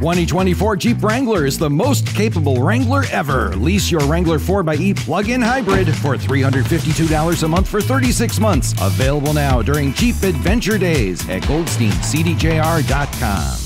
2024 Jeep Wrangler is the most capable Wrangler ever. Lease your Wrangler 4xe plug-in hybrid for $352 a month for 36 months. Available now during Jeep Adventure Days at GoldsteinCDJR.com.